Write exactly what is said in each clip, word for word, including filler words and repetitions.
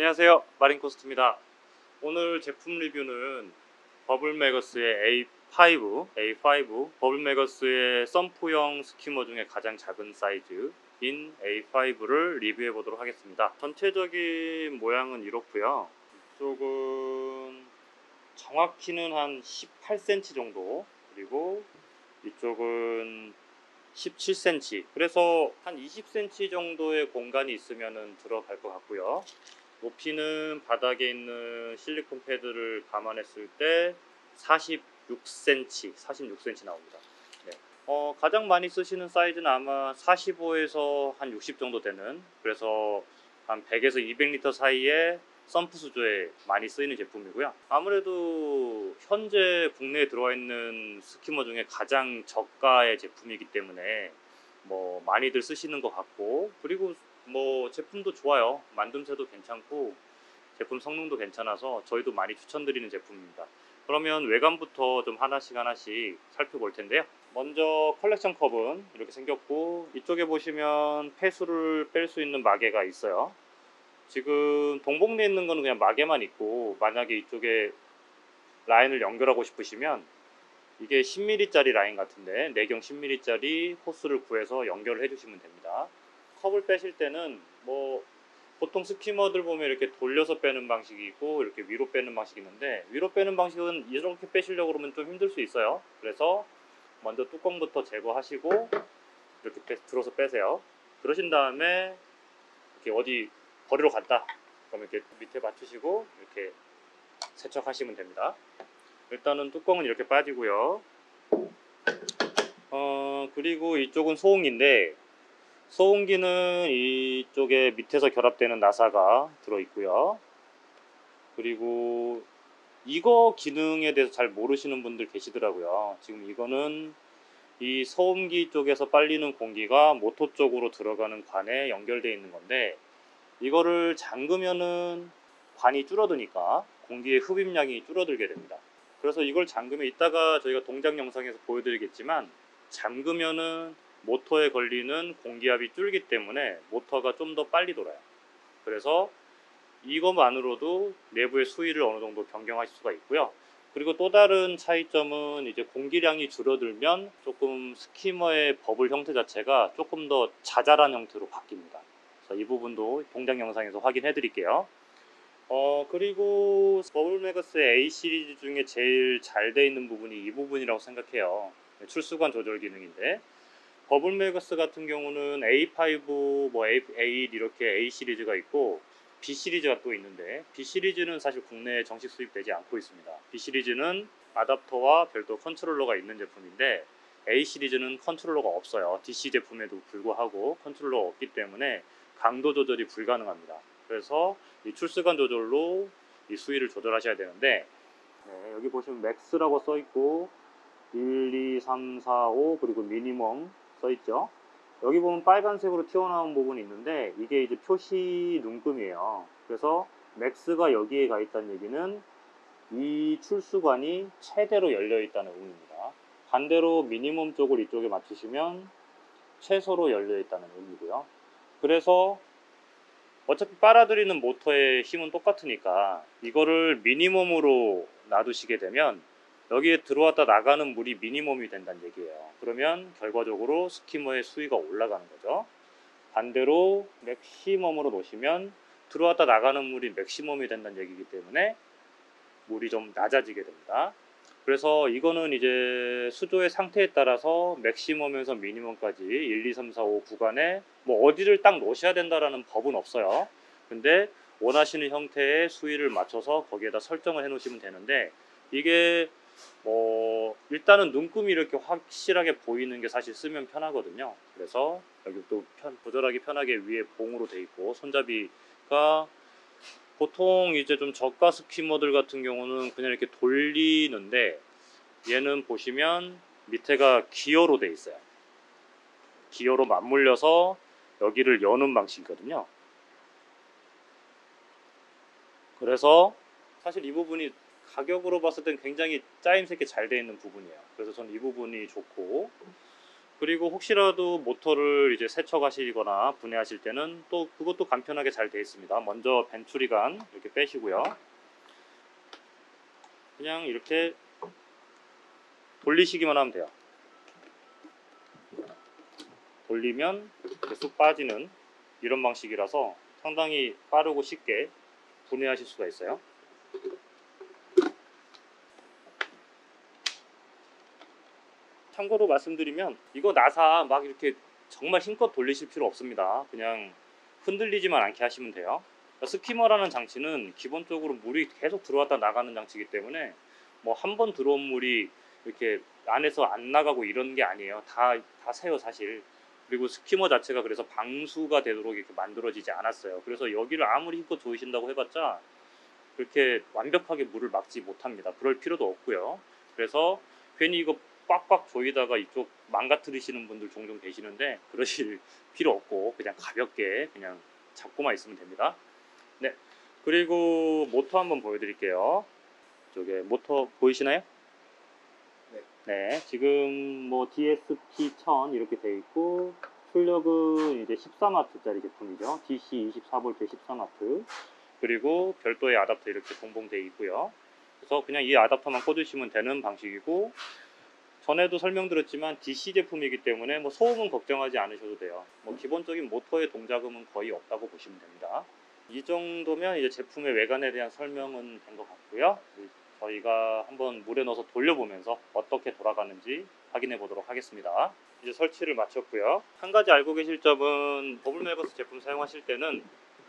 안녕하세요, 마린코스트입니다. 오늘 제품 리뷰는 버블메거스의 에이 파이브, 에이 파이브 버블메거스의 썸프형 스키머 중에 가장 작은 사이즈인 에이 파이브를 리뷰해 보도록 하겠습니다. 전체적인 모양은 이렇고요. 이쪽은 정확히는 한 십팔 센티미터 정도, 그리고 이쪽은 십칠 센티미터, 그래서 한 이십 센티미터 정도의 공간이 있으면 들어갈 것 같고요. 높이는 바닥에 있는 실리콘 패드를 감안했을 때 사십육 센티미터, 사십육 센티미터 나옵니다. 네. 어, 가장 많이 쓰시는 사이즈는 아마 사십오에서 한 육십 정도 되는, 그래서 한 백에서 이백 리터 사이에 썸프 수조에 많이 쓰이는 제품이고요. 아무래도 현재 국내에 들어와 있는 스키머 중에 가장 저가의 제품이기 때문에 뭐 많이들 쓰시는 것 같고, 그리고 뭐 제품도 좋아요. 만듦새도 괜찮고 제품 성능도 괜찮아서 저희도 많이 추천드리는 제품입니다. 그러면 외관부터 좀 하나씩 하나씩 살펴볼 텐데요. 먼저 컬렉션 컵은 이렇게 생겼고, 이쪽에 보시면 폐수를 뺄 수 있는 마개가 있어요. 지금 동봉되어 있는 거는 그냥 마개만 있고, 만약에 이쪽에 라인을 연결하고 싶으시면 이게 십 밀리미터짜리 라인 같은데 내경 십 밀리미터짜리 호스를 구해서 연결을 해주시면 됩니다. 컵을 빼실 때는 뭐 보통 스키머들 보면 이렇게 돌려서 빼는 방식이 있고 이렇게 위로 빼는 방식이 있는데, 위로 빼는 방식은 이렇게 빼시려고 그러면 좀 힘들 수 있어요. 그래서 먼저 뚜껑부터 제거하시고 이렇게 빼, 들어서 빼세요. 그러신 다음에 이렇게 어디 버리러 갔다 그러면 이렇게 밑에 받치시고 이렇게 세척하시면 됩니다. 일단은 뚜껑은 이렇게 빠지고요. 어 그리고 이쪽은 소음기인데, 소음기는 이쪽에 밑에서 결합되는 나사가 들어있고요. 그리고 이거 기능에 대해서 잘 모르시는 분들 계시더라고요. 지금 이거는 이 소음기 쪽에서 빨리는 공기가 모터 쪽으로 들어가는 관에 연결되어 있는 건데, 이거를 잠그면은 관이 줄어드니까 공기의 흡입량이 줄어들게 됩니다. 그래서 이걸 잠그면, 이따가 저희가 동작 영상에서 보여드리겠지만, 잠그면은 모터에 걸리는 공기압이 줄기 때문에 모터가 좀 더 빨리 돌아요. 그래서 이것만으로도 내부의 수위를 어느 정도 변경하실 수가 있고요. 그리고 또 다른 차이점은 이제 공기량이 줄어들면 조금 스키머의 버블 형태 자체가 조금 더 자잘한 형태로 바뀝니다. 그래서 이 부분도 동작 영상에서 확인해 드릴게요. 어 그리고 버블메거스의 A 시리즈 중에 제일 잘 돼 있는 부분이 이 부분이라고 생각해요. 출수관 조절 기능인데, 버블메거스 같은 경우는 에이 파이브, 뭐 에이 에잇 이렇게 A 시리즈가 있고 B 시리즈가 또 있는데, B 시리즈는 사실 국내에 정식 수입되지 않고 있습니다. B 시리즈는 아답터와 별도 컨트롤러가 있는 제품인데, A 시리즈는 컨트롤러가 없어요. 디씨 제품에도 불구하고 컨트롤러가 없기 때문에 강도 조절이 불가능합니다. 그래서 이 출수관 조절로 이 수위를 조절하셔야 되는데, 네, 여기 보시면 맥스라고 써 있고 일, 이, 삼, 사, 오 그리고 미니멈 써 있죠. 여기 보면 빨간색으로 튀어나온 부분이 있는데, 이게 이제 표시 눈금이에요. 그래서 맥스가 여기에 가 있다는 얘기는 이 출수관이 최대로 열려 있다는 의미입니다. 반대로 미니멈 쪽을 이쪽에 맞추시면 최소로 열려 있다는 의미고요. 그래서 어차피 빨아들이는 모터의 힘은 똑같으니까 이거를 미니멈으로 놔두시게 되면 여기에 들어왔다 나가는 물이 미니멈이 된다는 얘기예요. 그러면 결과적으로 스키머의 수위가 올라가는 거죠. 반대로 맥시멈으로 놓으시면 들어왔다 나가는 물이 맥시멈이 된다는 얘기이기 때문에 물이 좀 낮아지게 됩니다. 그래서 이거는 이제 수조의 상태에 따라서 맥시멈에서 미니멈까지 일, 이, 삼, 사, 오 구간에 뭐 어디를 딱 놓으셔야 된다라는 법은 없어요. 근데 원하시는 형태의 수위를 맞춰서 거기에다 설정을 해 놓으시면 되는데, 이게 뭐 일단은 눈금이 이렇게 확실하게 보이는 게 사실 쓰면 편하거든요. 그래서 여기 또 편, 조절하기 편하게 위에 봉으로 돼 있고, 손잡이가 보통 이제 좀 저가 스키머들 같은 경우는 그냥 이렇게 돌리는데, 얘는 보시면 밑에가 기어로 돼 있어요. 기어로 맞물려서 여기를 여는 방식이거든요. 그래서 사실 이 부분이 가격으로 봤을 땐 굉장히 짜임새 있게 잘 돼 있는 부분이에요. 그래서 저는 이 부분이 좋고, 그리고 혹시라도 모터를 이제 세척하시거나 분해하실 때는 또 그것도 간편하게 잘 되어 있습니다. 먼저 벤츄리관 이렇게 빼시고요. 그냥 이렇게 돌리시기만 하면 돼요. 돌리면 이렇게 쑥 빠지는 이런 방식이라서 상당히 빠르고 쉽게 분해하실 수가 있어요. 참고로 말씀드리면 이거 나사 막 이렇게 정말 힘껏 돌리실 필요 없습니다. 그냥 흔들리지만 않게 하시면 돼요. 스키머라는 장치는 기본적으로 물이 계속 들어왔다 나가는 장치이기 때문에 뭐 한 번 들어온 물이 이렇게 안에서 안 나가고 이런 게 아니에요. 다, 다 새요 사실. 그리고 스키머 자체가 그래서 방수가 되도록 이렇게 만들어지지 않았어요. 그래서 여기를 아무리 힘껏 조이신다고 해봤자 그렇게 완벽하게 물을 막지 못합니다. 그럴 필요도 없고요. 그래서 괜히 이거 꽉꽉 조이다가 이쪽 망가뜨리시는 분들 종종 계시는데 그러실 필요 없고 그냥 가볍게 그냥 잡고만 있으면 됩니다. 네, 그리고 모터 한번 보여드릴게요. 이쪽에 모터 보이시나요? 네. 네, 지금 뭐 디에스피 천 이렇게 돼 있고 출력은 이제 십삼 와트짜리 제품이죠. 디씨 이십사 볼트 십삼 와트. 그리고 별도의 아답터 이렇게 동봉되어 있고요. 그래서 그냥 이 아답터만 꽂으시면 되는 방식이고, 전에도 설명드렸지만 디씨 제품이기 때문에 뭐 소음은 걱정하지 않으셔도 돼요. 뭐 기본적인 모터의 동작음은 거의 없다고 보시면 됩니다. 이 정도면 이제 제품의 외관에 대한 설명은 된 것 같고요. 저희가 한번 물에 넣어서 돌려보면서 어떻게 돌아가는지 확인해 보도록 하겠습니다. 이제 설치를 마쳤고요. 한 가지 알고 계실 점은 버블메거스 제품 사용하실 때는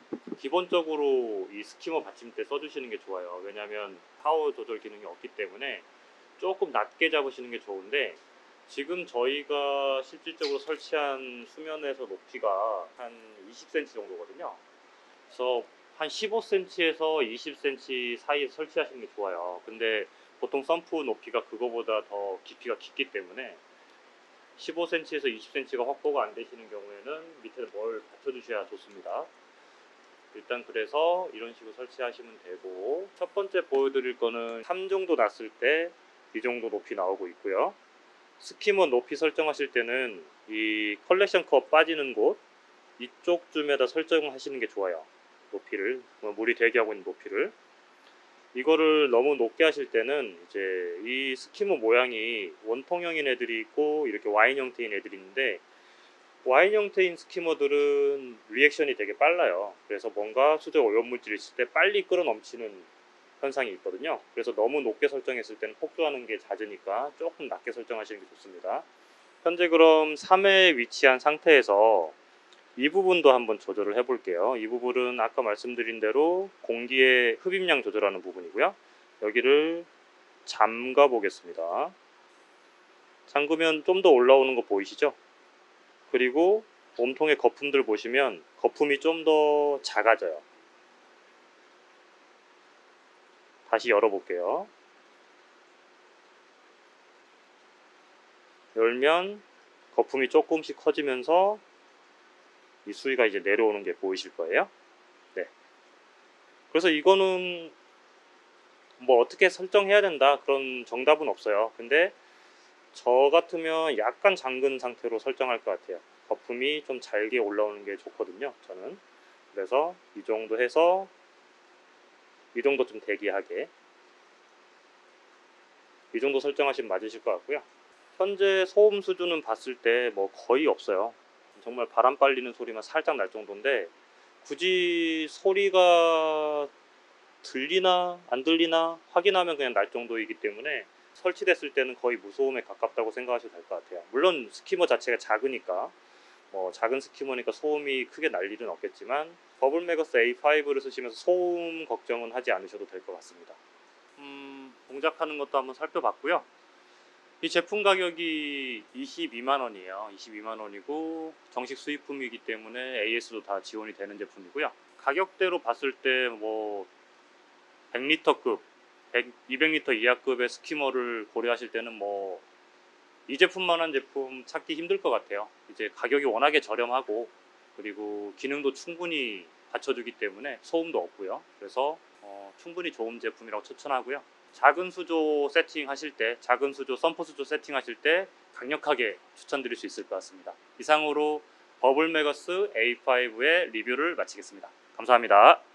기본적으로 이 스키머 받침대 써주시는 게 좋아요. 왜냐하면 파워 조절 기능이 없기 때문에 조금 낮게 잡으시는 게 좋은데, 지금 저희가 실질적으로 설치한 수면에서 높이가 한 이십 센티미터 정도거든요. 그래서 한 십오 센티미터에서 이십 센티미터 사이에 설치하시는 게 좋아요. 근데 보통 썬프 높이가 그거보다 더 깊이가 깊기 때문에 십오 센티미터에서 이십 센티미터가 확보가 안 되시는 경우에는 밑에 뭘 받쳐주셔야 좋습니다. 일단 그래서 이런 식으로 설치하시면 되고, 첫 번째 보여드릴 거는 삼 정도 났을 때 이 정도 높이 나오고 있고요. 스키머 높이 설정하실 때는 이 컬렉션 컵 빠지는 곳 이쪽쯤에다 설정하시는 게 좋아요. 높이를, 뭐 물이 대기하고 있는 높이를. 이거를 너무 높게 하실 때는 이제 이 스키머 모양이 원통형인 애들이 있고 이렇게 와인 형태인 애들이 있는데, 와인 형태인 스키머들은 리액션이 되게 빨라요. 그래서 뭔가 수제 오염물질이 있을 때 빨리 끓어 넘치는 현상이 있거든요. 그래서 너무 높게 설정했을 때는 폭주하는 게 잦으니까 조금 낮게 설정하시는 게 좋습니다. 현재 그럼 삼 회에 위치한 상태에서 이 부분도 한번 조절을 해 볼게요. 이 부분은 아까 말씀드린 대로 공기의 흡입량 조절하는 부분이고요. 여기를 잠가 보겠습니다. 잠그면 좀 더 올라오는 거 보이시죠? 그리고 몸통의 거품들 보시면 거품이 좀 더 작아져요. 다시 열어볼게요. 열면 거품이 조금씩 커지면서 이 수위가 이제 내려오는 게 보이실 거예요. 네. 그래서 이거는 뭐 어떻게 설정해야 된다 그런 정답은 없어요. 근데 저 같으면 약간 잠근 상태로 설정할 것 같아요. 거품이 좀 잘게 올라오는 게 좋거든요, 저는. 그래서 이 정도 해서 이 정도 좀 대기하게, 이 정도 설정하시면 맞으실 것 같고요. 현재 소음 수준은 봤을 때 뭐 거의 없어요. 정말 바람 빨리는 소리만 살짝 날 정도인데, 굳이 소리가 들리나 안 들리나 확인하면 그냥 날 정도이기 때문에 설치됐을 때는 거의 무소음에 가깝다고 생각하셔도 될 것 같아요. 물론 스키머 자체가 작으니까, 뭐 작은 스키머니까 소음이 크게 날 일은 없겠지만 버블메거스 에이 파이브를 쓰시면서 소음 걱정은 하지 않으셔도 될 것 같습니다. 음, 동작하는 것도 한번 살펴봤고요. 이 제품 가격이 이십이만 원이에요. 이십이만 원이고 정식 수입품이기 때문에 에이에스도 다 지원이 되는 제품이고요. 가격대로 봤을 때 뭐 백 리터급, 백, 이백 리터 이하급의 스키머를 고려하실 때는 뭐 이 제품만한 제품 찾기 힘들 것 같아요. 이제 가격이 워낙에 저렴하고 그리고 기능도 충분히 받쳐주기 때문에 소음도 없고요. 그래서 어, 충분히 좋은 제품이라고 추천하고요. 작은 수조 세팅하실 때, 작은 수조, 썬퍼 수조 세팅하실 때 강력하게 추천드릴 수 있을 것 같습니다. 이상으로 버블 메거스 에이 파이브의 리뷰를 마치겠습니다. 감사합니다.